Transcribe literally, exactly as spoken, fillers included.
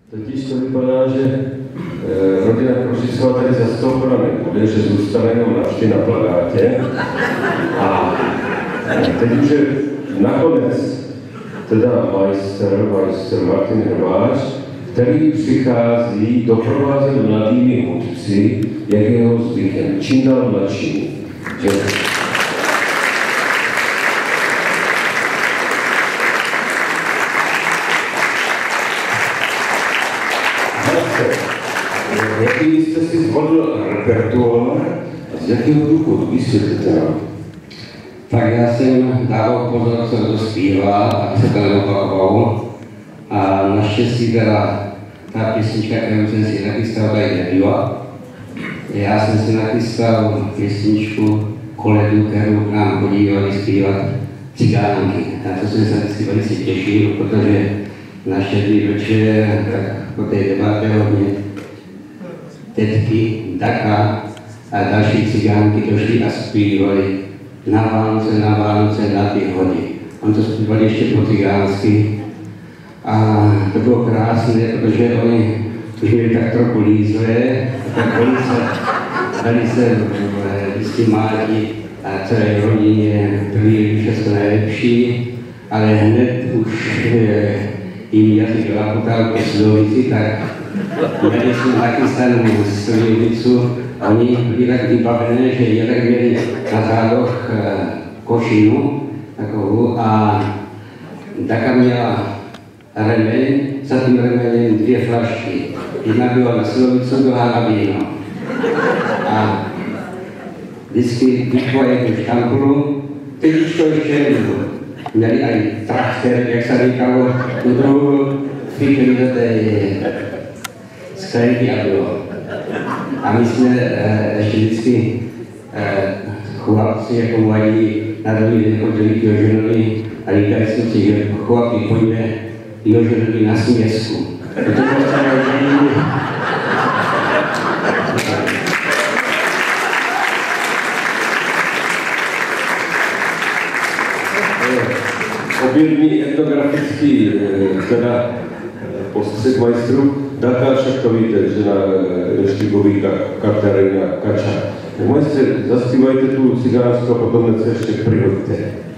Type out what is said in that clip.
Totiž to vypadá, že e, rodina Kořicová tady zastoupena nebude, že zůstane jenom navždy na plakátě. A teď už je nakonec teda majster, majster Martin Hrváč, který přichází doprovázen mladými hudci, jak je jeho zvykem, čím dál mladší. Jaký jste si zvolil repertoár a z jakého důvodu vysvětlíte nám? Tak já jsem dával pozor, co to zpívá, a se to neopakoval. A naštěstí teda ta písnička, kterou jsem si nachystal, tady nebyla. Já jsem si nachystal písničku koledu, kterou k nám chodívali zpívat cigánky. A to jsem se vždycky velice těšil, protože na štědrý večer, tak po té debatě hodně tetky, Daka a další cigánky došly a zpívali na Vánoce, na Vánoce, na ty hody. On to zpívali ještě po cigánsky a to bylo krásné, protože oni už měli tak trochu lízle, tak velice, velice vždycky mladí a celé rodině byli všechno nejlepší, ale hned už jim jazyk lapotal ke slovici, tak měli jsme nachystanou slovicu. Oni byli tak vybavené, že jednak měli na zádoch košinu takovou a Daka měla remeň, za tím remeněm dvě flašky. Jedna byla na slovicu, druhá na víno. A vždycky vyšla jednu štampulu, teď už to ještě nebylo. Měli i trakter, jak se říkalo, tu druhou fikli do té sklenky a bylo. A my jsme eh, ještě vždycky eh, chlapci jako mladí na druhý den chodili k Jožinovi a říkali jsme si, že chlapi, pojďme Jožinovi na směsku. To bylo celé dění. Objevný etnografický teda postřed majstrů. Daka však to víte, že na Štýkový Kateřina Kača. Majstře, zaspívajte tu cigánskou a potom se ještě přihodíte.